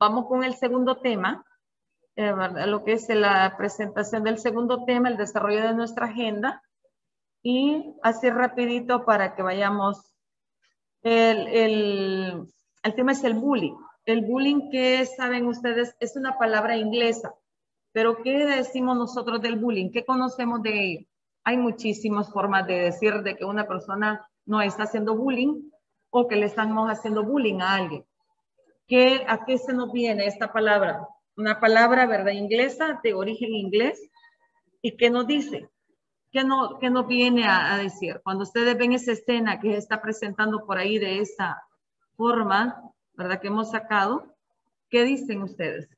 vamos con el segundo tema, lo que es la presentación del segundo tema, el desarrollo de nuestra agenda. Y así rapidito para que vayamos. El tema es el bullying. El bullying, que saben ustedes, es una palabra inglesa. Pero ¿qué decimos nosotros del bullying? ¿Qué conocemos de ello? Hay muchísimas formas de decir de que una persona no está haciendo bullying o que le estamos haciendo bullying a alguien. ¿A qué se nos viene esta palabra? Una palabra, ¿verdad? Inglesa, de origen inglés. ¿Y qué nos dice? ¿Qué nos viene a decir? Cuando ustedes ven esa escena que se está presentando por ahí de esa forma, ¿verdad? Que hemos sacado, ¿qué dicen ustedes?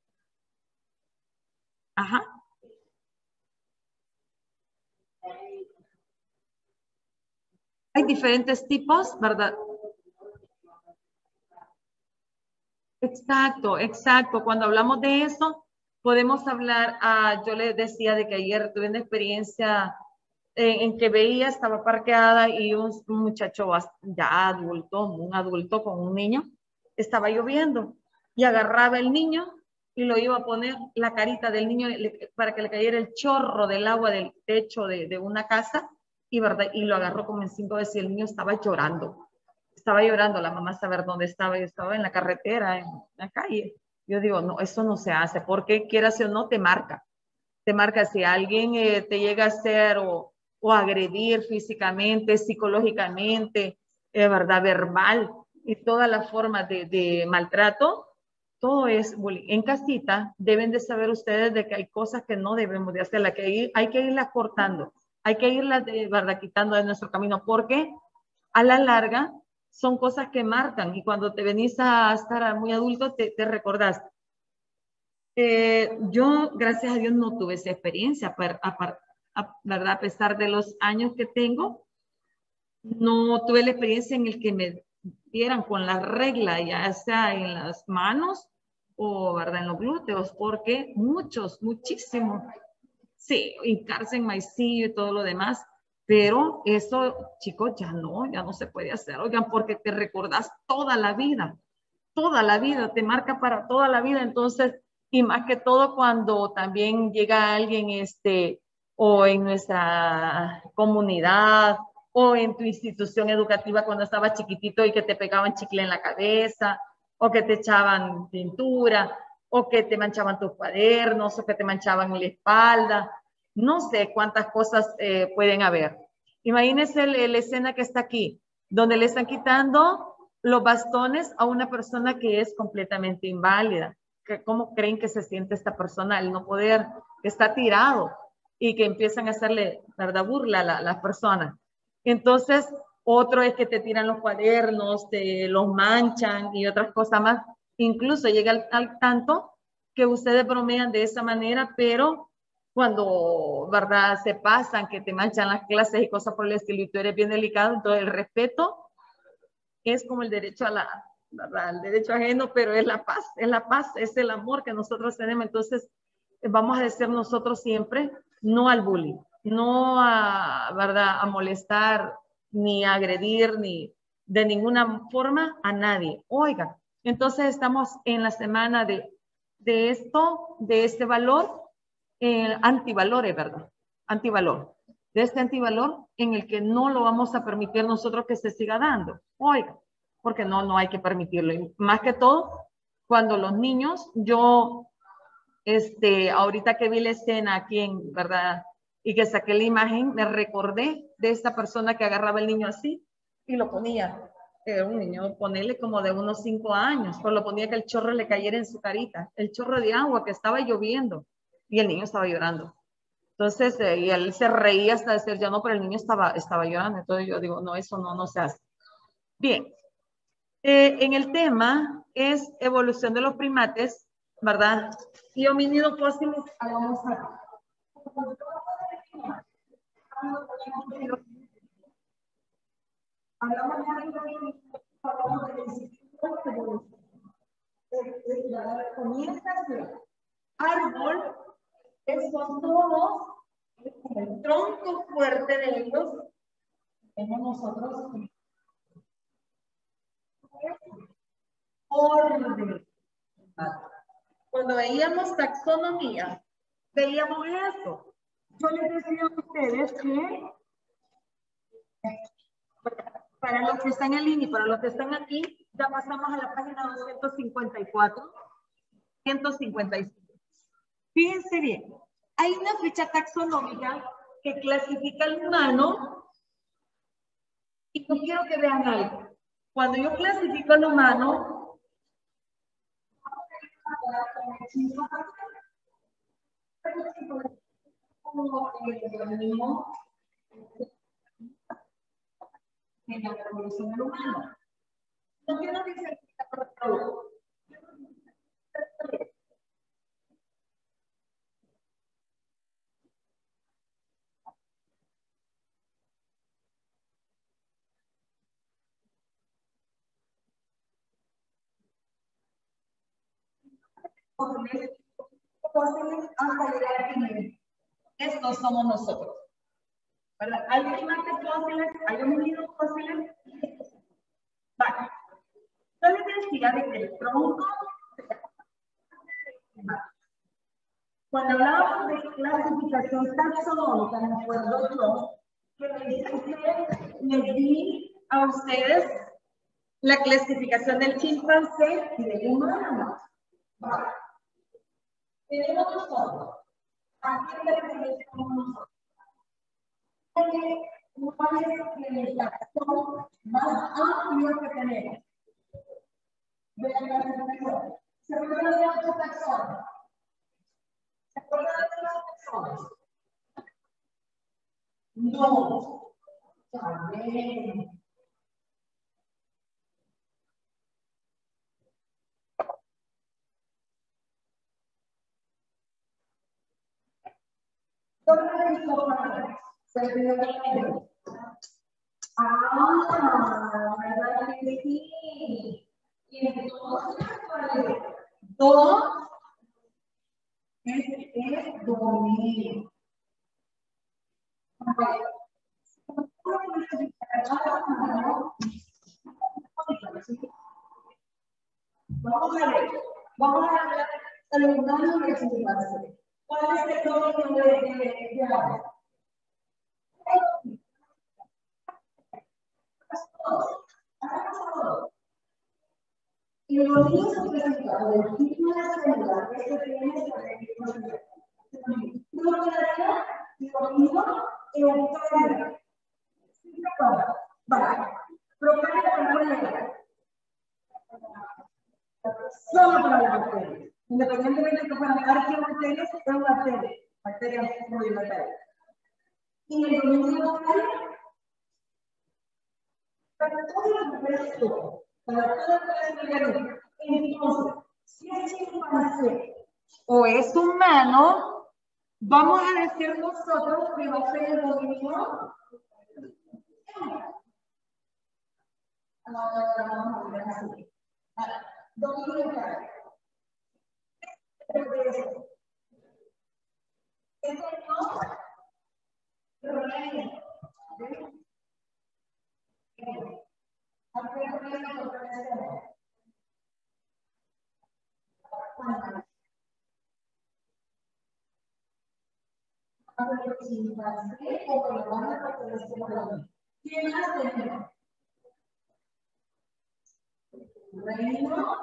Ajá. Hay diferentes tipos, ¿verdad? Exacto, exacto. Cuando hablamos de eso, podemos hablar, yo les decía de que ayer tuve una experiencia en que veía, estaba parqueada y un muchacho ya adulto, un adulto con un niño, estaba lloviendo y agarraba el niño y lo iba a poner la carita del niño para que le cayera el chorro del agua del techo de una casa y, ¿verdad? Y lo agarró como en 5 veces y el niño estaba llorando. Estaba llorando, la mamá saber dónde estaba, yo estaba en la carretera, en la calle. Yo digo, no, eso no se hace, porque quieras o no, te marca si alguien te llega a hacer o agredir físicamente, psicológicamente, verdad, verbal y todas las formas de maltrato, todo es bullying. En casita deben de saber ustedes de que hay cosas que no debemos de hacer, hay que irlas cortando, hay que irlas verdad, quitando de nuestro camino, porque a la larga son cosas que marcan y cuando te venís a estar muy adulto te recordás. Yo, gracias a Dios, no tuve esa experiencia, ¿verdad? A pesar de los años que tengo, no tuve la experiencia en el que me dieran con la regla, ya sea en las manos o, ¿verdad? En los glúteos, porque muchísimos, sí, hincarse en maicillo y todo lo demás, pero eso, chicos, ya no se puede hacer, oigan, porque te recordás toda la vida, te marca para toda la vida, entonces, y más que todo cuando también llega alguien, o en nuestra comunidad, o en tu institución educativa cuando estabas chiquitito y que te pegaban chicle en la cabeza, o que te echaban pintura, o que te manchaban tus cuadernos, o que te manchaban la espalda, no sé cuántas cosas pueden haber. Imagínense la escena que está aquí, donde le están quitando los bastones a una persona que es completamente inválida. ¿Cómo creen que se siente esta persona al no poder, que está tirado y que empiezan a hacerle, ¿verdad?, burla a las personas? Entonces, otro es que te tiran los cuadernos, te los manchan y otras cosas más. Incluso llega al tanto que ustedes bromean de esa manera, pero cuando, ¿verdad?, se pasan, que te manchan las clases y cosas por el estilo y tú eres bien delicado, entonces el respeto es como el derecho al derecho ajeno, pero es la paz, es el amor que nosotros tenemos. Entonces, vamos a decir nosotros siempre no al bullying, no a, ¿verdad?, a molestar, ni a agredir, ni de ninguna forma a nadie. Oiga, entonces estamos en la semana de este valor, antivalores, ¿verdad? Antivalor. De este antivalor en el que no lo vamos a permitir nosotros que se siga dando. Oiga, porque no hay que permitirlo. Y más que todo, cuando los niños, yo, ahorita que vi la escena aquí, ¿verdad? Y que saqué la imagen, me recordé de esta persona que agarraba el niño así y lo ponía. Era un niño, ponerle como de unos 5 años, pero lo ponía que el chorro le cayera en su carita, el chorro de agua que estaba lloviendo y el niño estaba llorando. Entonces, y él se reía hasta decir, ya no, pero el niño estaba llorando. Entonces yo digo, no, eso no se hace. Bien, en el tema es evolución de los primates, ¿verdad? Y homínidos fósiles, vamos a... Comienza árbol, son todos el tronco fuerte de ellos, tenemos nosotros orden. Cuando veíamos taxonomía, veíamos eso. Yo les decía a ustedes que para los que están en línea y para los que están aquí, ya pasamos a la página 254, 155. Fíjense bien, hay una ficha taxonómica que clasifica al humano y yo quiero que vean algo. Cuando yo clasifico al humano, en la revolución del humano. ¿Por qué no dice fósiles hasta llegar aquí? Estos somos nosotros. ¿Verdad? Hay primates fósiles, hay homínidos fósiles. Vale. Yo les decía de que el tronco. Cuando hablábamos de clasificación taxonómica, me acuerdo yo que les di a ustedes la clasificación del chimpancé y del humano. Vale. Tenemos nosotros. Aquí clasificamos nosotros. ¿Cuál es la taxón más amplia que tenemos? De la clasificación. ¿Se acuerdan de los taxones? ¿Se acuerdan de los taxones? No. También. ¿Dónde es lo más? Se olvidó. ¿Verdad que sí? Y entonces, dos es dominio. Vamos a ver. Vamos a hablar del humano que se hace. ¿Cuál es el dominio de agua? Y el dominio se presenta del tipo de célula que se tiene sobre el mismo nivel. Y dominio eucárica. Vale. Procárica con la solo para las bacterias. Independientemente de que fueran arqueobacterias, son bacterias rudimentarias. Y el dominio local, para todas las bacterias, para todas las organismos. Entonces, si es chimpancé o es humano, vamos a decir nosotros que va a ser el dominio. Vamos a ver así. Dominio local. ¿Quién más tenemos? Reino.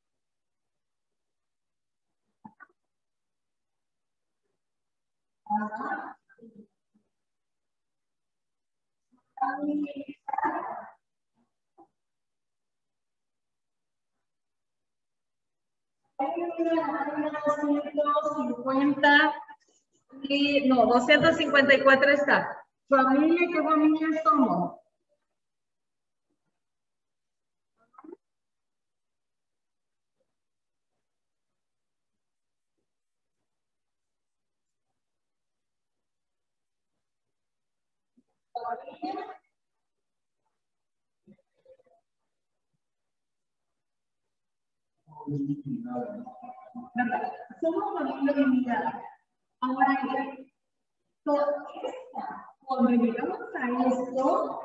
No, 254 está. Familia, ¿qué familia somos? Somos familia unidad. Ahora bien, cuando llegamos a esto,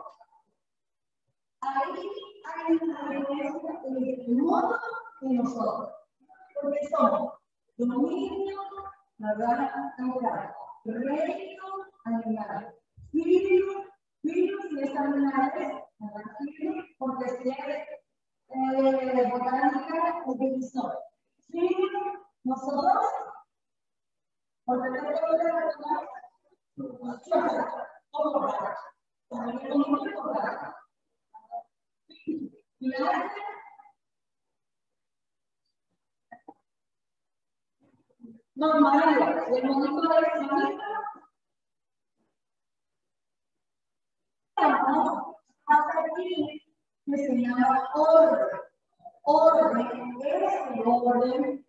hay una diferencia en el modo de nosotros. Porque son dominio, ¿verdad? Natural. Reino animal. Virus y estas animales, porque si es botánica, utilizó. Virus, nosotros, porque tenemos que recordar su función, normal, el momento de la hasta aquí que se llama orden. Orden, ese orden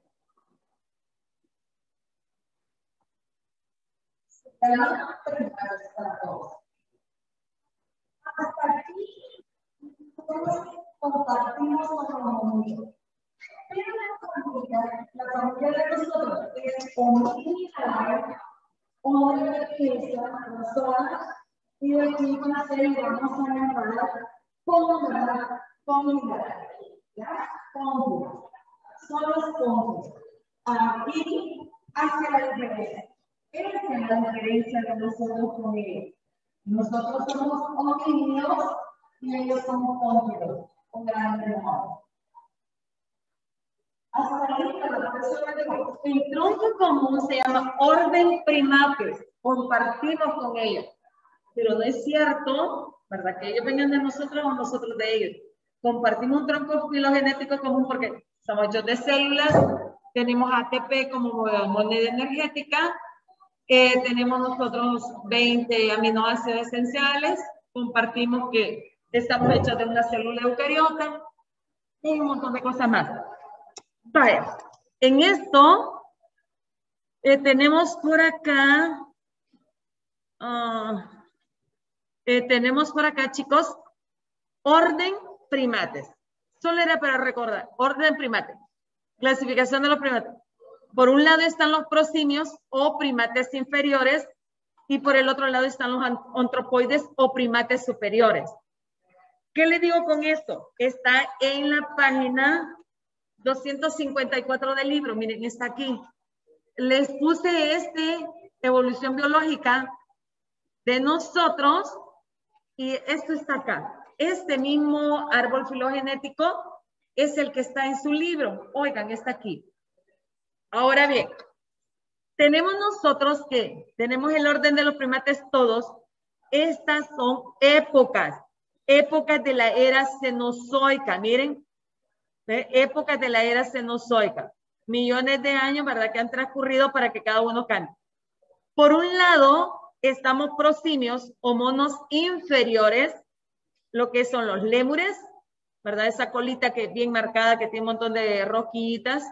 se llama preparación. Hasta aquí todos compartimos nuestro mundo. Pero la familia de nosotros es unidad, hombre de pieza, personas, y de aquí con la serie vamos a llamar comunidad. ¿Ya? Comunidad. Son los cómplices. Aquí hace la diferencia. Esa es la diferencia de nosotros con ellos. Nosotros somos homínidos y ellos somos cómplices. Un gran amor. Hasta ahí la persona dijo, el tronco común se llama orden primates, compartimos con ellos, pero no es cierto, ¿verdad? Que ellos vengan de nosotros o nosotros de ellos. Compartimos un tronco filogenético común porque somos hechos de células, tenemos ATP como moneda energética, tenemos nosotros 20 aminoácidos esenciales, compartimos que estamos hechos de una célula eucariota y un montón de cosas más. Vaya, en esto tenemos por acá, chicos, orden primates. Solo era para recordar, orden primate, clasificación de los primates. Por un lado están los prosimios o primates inferiores y por el otro lado están los antropoides o primates superiores. ¿Qué le digo con esto? Está en la página 254 del libro, miren, está aquí. Les puse evolución biológica de nosotros y esto está acá. Este mismo árbol filogenético es el que está en su libro. Oigan, está aquí. Ahora bien, tenemos nosotros que tenemos el orden de los primates todos. Estas son épocas de la era cenozoica, miren. Épocas de la era cenozoica, millones de años, ¿verdad? Que han transcurrido para que cada uno cambie. Por un lado, estamos prosimios o monos inferiores, lo que son los lémures, ¿verdad? Esa colita que es bien marcada, que tiene un montón de rosquitas.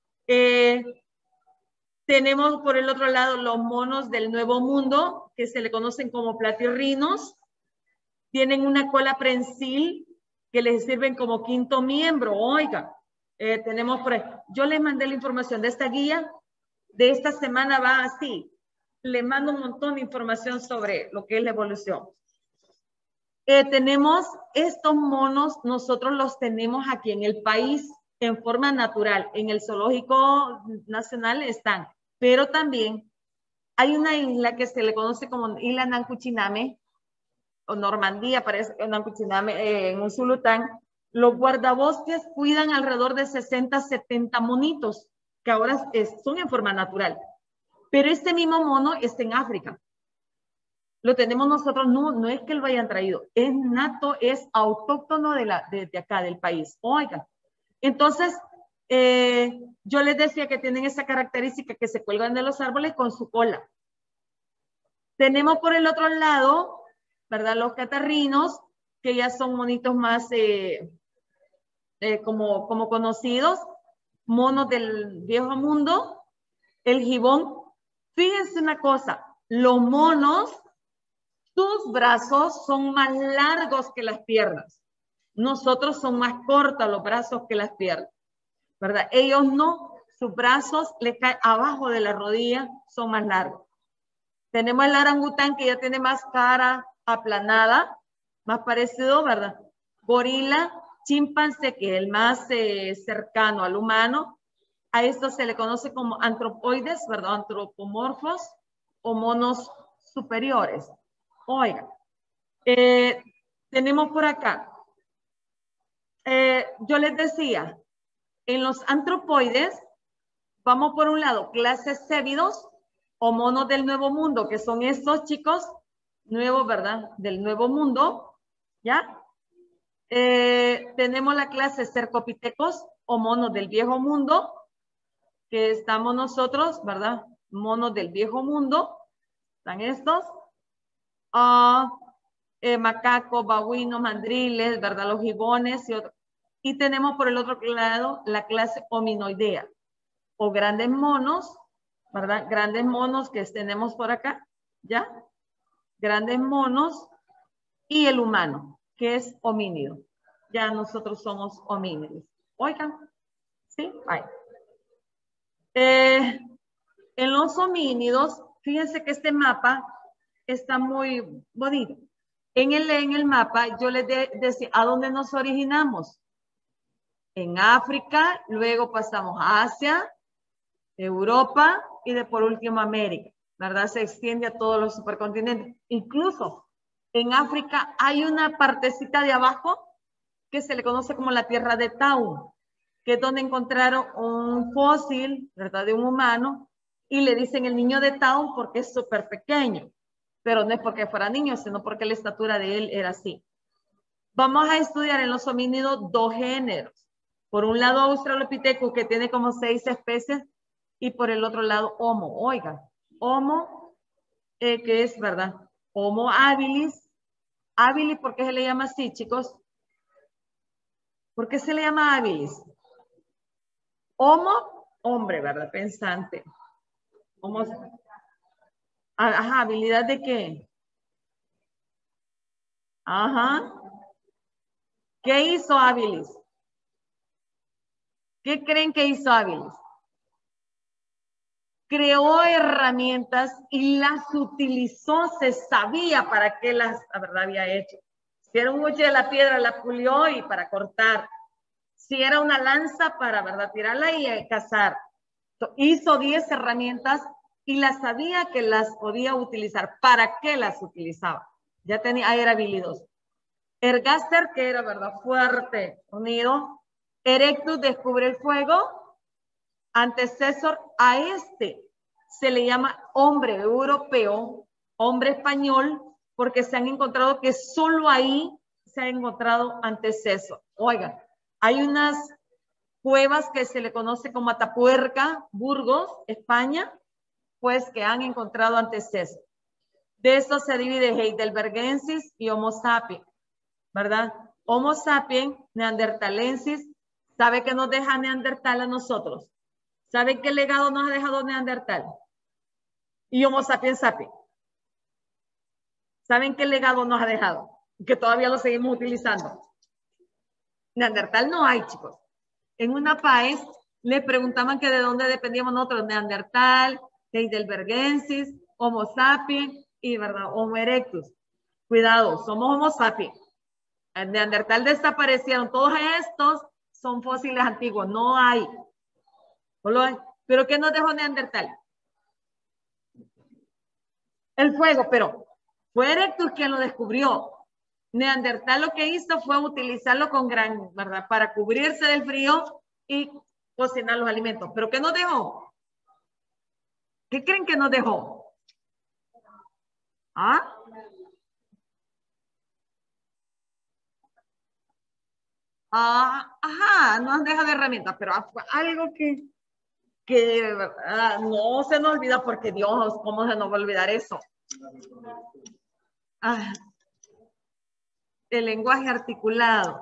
Tenemos por el otro lado los monos del Nuevo Mundo, que se le conocen como platirrinos. Tienen una cola prensil que les sirven como quinto miembro. Oiga, tenemos por ahí. Yo les mandé la información de esta guía. De esta semana va así. Les mando un montón de información sobre lo que es la evolución. Tenemos estos monos, nosotros los tenemos aquí en el país en forma natural. En el Zoológico Nacional están. Pero también hay una isla que se le conoce como Isla Nancuchiname, o Normandía, parece que en un Zulután. Los guardabosques cuidan alrededor de 60, 70 monitos, que ahora son en forma natural. Pero este mismo mono está en África. Lo tenemos nosotros, no es que lo hayan traído, es nato, es autóctono de acá, del país. Oigan, entonces, yo les decía que tienen esa característica que se cuelgan de los árboles con su cola. Tenemos por el otro lado, ¿verdad? Los catarrinos, que ya son monitos más como conocidos, monos del viejo mundo, el gibón. Fíjense una cosa, los monos, sus brazos son más largos que las piernas. Nosotros son más cortos los brazos que las piernas, ¿verdad? Ellos no, sus brazos les caen abajo de la rodilla, son más largos. Tenemos el orangután que ya tiene más cara aplanada, más parecido, ¿verdad? Gorila, chimpancé, que es el más cercano al humano. A esto se le conoce como antropoides, ¿verdad? Antropomorfos o monos superiores. Oigan, tenemos por acá. Yo les decía, en los antropoides, vamos por un lado, clases cébidos o monos del Nuevo Mundo, que son estos chicos nuevos, ¿verdad? Del Nuevo Mundo, ¿ya? Tenemos la clase cercopitecos o monos del Viejo Mundo, que estamos nosotros, ¿verdad? Monos del Viejo Mundo, están estos. Macacos, babuinos, mandriles, ¿verdad? Los gibones y otros. Y tenemos por el otro lado la clase hominoidea o grandes monos, ¿verdad? Grandes monos que tenemos por acá, ¿ya? Grandes monos y el humano, que es homínido. Ya nosotros somos homínidos. Oigan, ¿sí? Ahí. En los homínidos, fíjense que este mapa está muy bonito. En el mapa yo les decía a dónde nos originamos. En África, luego pasamos a Asia, Europa y de por último América, ¿verdad? Se extiende a todos los supercontinentes. Incluso en África hay una partecita de abajo que se le conoce como la tierra de Tau, que es donde encontraron un fósil, ¿verdad? De un humano y le dicen el niño de Tau porque es súper pequeño, pero no es porque fuera niño, sino porque la estatura de él era así. Vamos a estudiar en los homínidos dos géneros. Por un lado, Australopithecus, que tiene como 6 especies, y por el otro lado, Homo. Oiga, Homo, que es, ¿verdad? Homo habilis. Habilis, ¿por qué se le llama así, chicos? ¿Por qué se le llama habilis? Homo, hombre, ¿verdad? Pensante. Homo, ajá, ¿habilidad de qué? Ajá. ¿Qué hizo habilis? ¿Qué creen que hizo habilis? Creó herramientas y las utilizó, se sabía para qué las, la verdad, había hecho. Si era un huche de la piedra, la pulió y para cortar. Si era una lanza, para, ¿verdad?, tirarla y cazar. Hizo 10 herramientas y las sabía que las podía utilizar. ¿Para qué las utilizaba? Ya tenía, era habilidoso. Ergaster, que era, ¿verdad?, fuerte, unido. Erectus descubre el fuego. Antecesor a este se le llama hombre europeo, hombre español, porque se han encontrado que solo ahí se ha encontrado antecesor. Oigan, hay unas cuevas que se le conoce como Atapuerca, Burgos, España, pues que han encontrado antecesor. De esto se divide Heidelbergensis y Homo sapiens, ¿verdad? Homo sapiens, neandertalensis, ¿sabe qué nos deja Neandertal a nosotros? ¿Saben qué legado nos ha dejado Neandertal? Y Homo sapiens sapiens. ¿Saben qué legado nos ha dejado? Que todavía lo seguimos utilizando. Neandertal no hay, chicos. En una país le preguntaban que de dónde dependíamos nosotros. Neandertal, Heidelbergensis, Homo sapiens y, ¿verdad?, Homo erectus. Cuidado, somos Homo sapiens. El Neandertal desaparecieron. Todos estos son fósiles antiguos. No hay. ¿Pero qué nos dejó Neandertal? El fuego, pero fue Erectus quien lo descubrió. Neandertal lo que hizo fue utilizarlo con gran, ¿verdad?, para cubrirse del frío y cocinar los alimentos. ¿Pero qué nos dejó? ¿Qué creen que nos dejó? ¿Ah? Ajá, nos deja de herramientas, pero algo que no se nos olvida, porque Dios, ¿cómo se nos va a olvidar eso? El lenguaje articulado.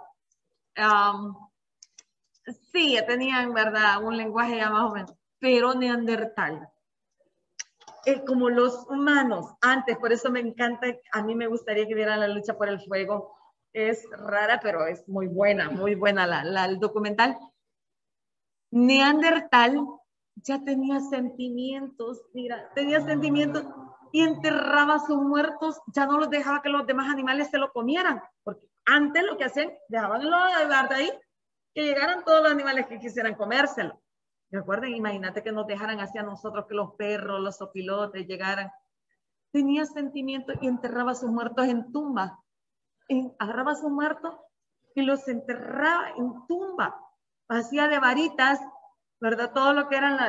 Sí, tenían, ¿verdad?, un lenguaje ya más o menos, pero Neandertal. Como los humanos antes, por eso me encanta, a mí me gustaría que viera la lucha por el fuego. Es rara, pero es muy buena el documental. Neandertal ya tenía sentimientos, mira, tenía sentimientos y enterraba a sus muertos, ya no los dejaba que los demás animales se lo comieran, porque antes lo que hacían, dejaban de ahí, que llegaran todos los animales que quisieran comérselo, ¿Se acuerdan? Imagínate que nos dejaran hacia nosotros, que los perros, los zopilotes llegaran. Tenía sentimiento y enterraba a sus muertos en tumba. Agarraba a sus muertos y los enterraba en tumba. Hacía de varitas, ¿verdad? Todo lo que eran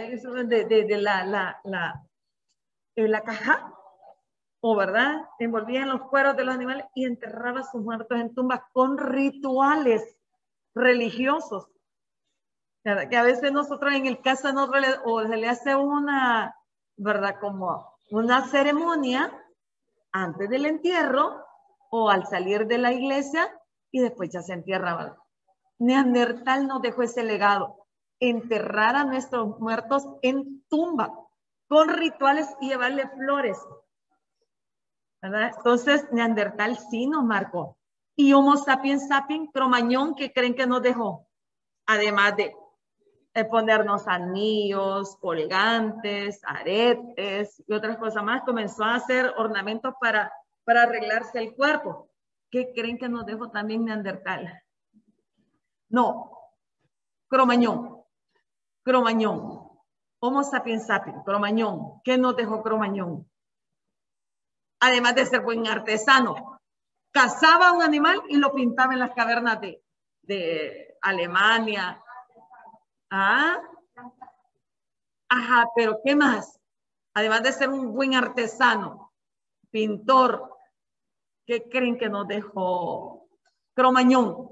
la caja, o ¿verdad? Envolvía en los cueros de los animales y enterraba a sus muertos en tumbas con rituales religiosos. ¿Verdad? Que a veces nosotros en el caso o se le hace una, ¿verdad? Como una ceremonia antes del entierro o al salir de la iglesia y después ya se entierra. Neandertal nos dejó ese legado, enterrar a nuestros muertos en tumba, con rituales y llevarle flores. ¿Verdad? Entonces, Neandertal sí nos marcó. Y Homo sapiens sapiens, Cromañón, ¿qué creen que nos dejó? Además de ponernos anillos, colgantes, aretes y otras cosas más, comenzó a hacer ornamentos para arreglarse el cuerpo. ¿Qué creen que nos dejó también Neandertal? No, Cromañón. Cromañón. Homo sapiens sapiens, Cromañón. ¿Qué nos dejó Cromañón? Además de ser buen artesano, cazaba un animal y lo pintaba en las cavernas de Alemania. Ah, ajá, pero ¿qué más? Además de ser un buen artesano, pintor, ¿qué creen que nos dejó Cromañón?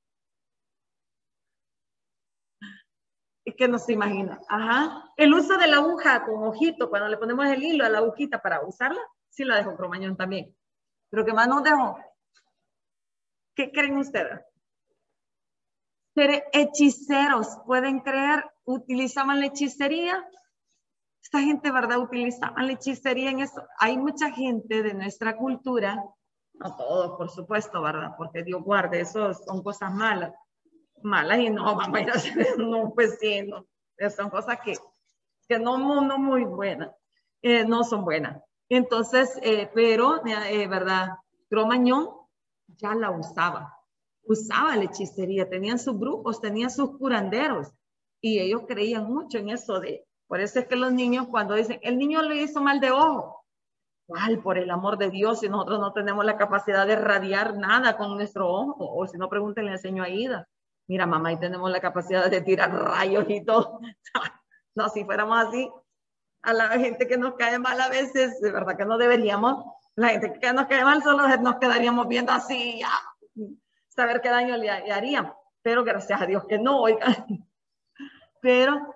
Es que no se imagina. Ajá. El uso de la aguja con ojito, cuando le ponemos el hilo a la agujita para usarla, sí la dejó Cromañón también. Pero ¿qué más nos dejó? ¿Qué creen ustedes? Ser hechiceros, ¿pueden creer? Utilizaban la hechicería. Esta gente, ¿verdad? Utilizaban la hechicería en eso. Hay mucha gente de nuestra cultura, no todos, por supuesto, ¿verdad? Porque Dios guarde, eso son cosas malas. Malas y no, vamos a ir a hacer, no, pues sí, no. Son cosas que no muy buenas, no son buenas. Entonces, pero, ¿verdad? Cromañón ya la usaba la hechicería, tenían sus brujos, tenían sus curanderos y ellos creían mucho en eso por eso es que los niños cuando dicen, el niño le hizo mal de ojo, ¿cuál? Por el amor de Dios, si nosotros no tenemos la capacidad de radiar nada con nuestro ojo, o si no pregúntenle al señor Aida, mira mamá, y tenemos la capacidad de tirar rayos y todo, no, si fuéramos así, a la gente que nos cae mal a veces, de verdad que no deberíamos, la gente que nos cae mal solo nos quedaríamos viendo así, ya, saber qué daño le harían, pero gracias a Dios que no, oigan. Pero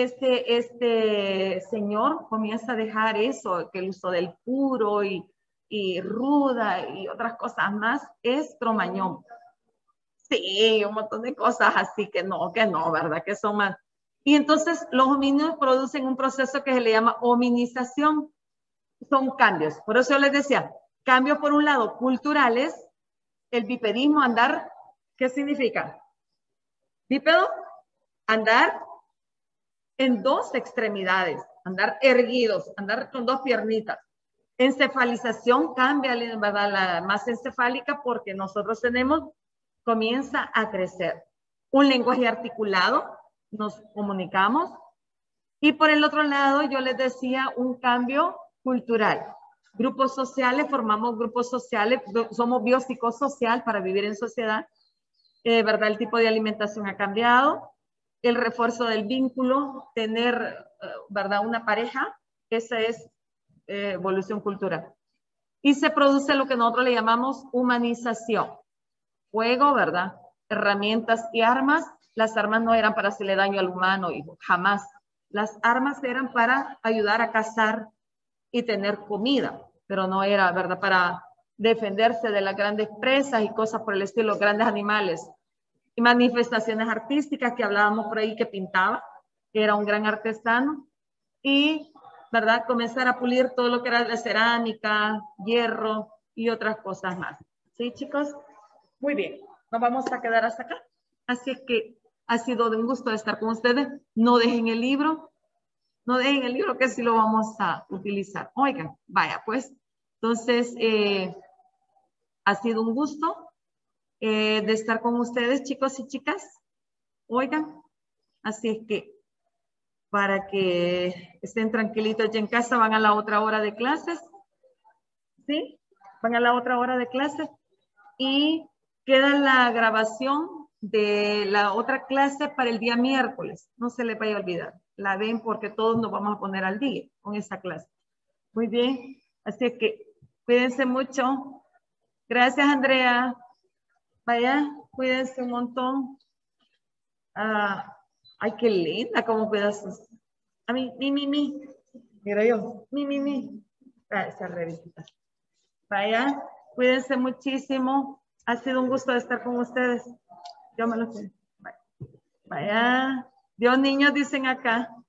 este señor comienza a dejar eso, que el uso del puro y ruda y otras cosas más es Cromañón. Sí, un montón de cosas así que no, ¿verdad? Que son más. Y entonces los homínidos producen un proceso que se le llama hominización. Son cambios. Por eso yo les decía, cambios por un lado culturales, el bipedismo, andar, ¿qué significa? Bípedo, andar en dos extremidades, andar erguidos, andar con dos piernitas. Encefalización cambia, ¿verdad? La masa encefálica porque nosotros comienza a crecer. Un lenguaje articulado, nos comunicamos. Y por el otro lado, yo les decía un cambio cultural. Grupos sociales, formamos grupos sociales, somos biopsicosocial para vivir en sociedad, ¿verdad? El tipo de alimentación ha cambiado, el refuerzo del vínculo, tener, ¿verdad? Una pareja, esa es evolución cultural. Y se produce lo que nosotros le llamamos humanización. Fuego, ¿verdad? Herramientas y armas. Las armas no eran para hacerle daño al humano, hijo, jamás. Las armas eran para ayudar a cazar y tener comida, pero no era, ¿verdad? Para defenderse de las grandes presas y cosas por el estilo, grandes animales. Y manifestaciones artísticas que hablábamos por ahí que pintaba, que era un gran artesano. Y, ¿verdad? Comenzar a pulir todo lo que era de cerámica, hierro y otras cosas más. ¿Sí, chicos? Muy bien, nos vamos a quedar hasta acá. Así que ha sido de un gusto estar con ustedes. No dejen el libro. No dejen el libro que sí lo vamos a utilizar. Oigan, vaya pues. Entonces, ha sido un gusto de estar con ustedes, chicos y chicas. Oigan, así es que para que estén tranquilitos ya en casa. Van a la otra hora de clases. ¿Sí? Van a la otra hora de clases. Y queda la grabación de la otra clase para el día miércoles. No se les vaya a olvidar. La ven porque todos nos vamos a poner al día con esa clase. Muy bien. Así que cuídense mucho. Gracias, Andrea. Vaya, cuídense un montón. Ay, qué linda como pedazos. A mí, mi. Mira yo, mi. Gracias, Revita. Vaya, cuídense muchísimo. Ha sido un gusto estar con ustedes. Yo me lo sé. Vaya. Dios, niños, dicen acá.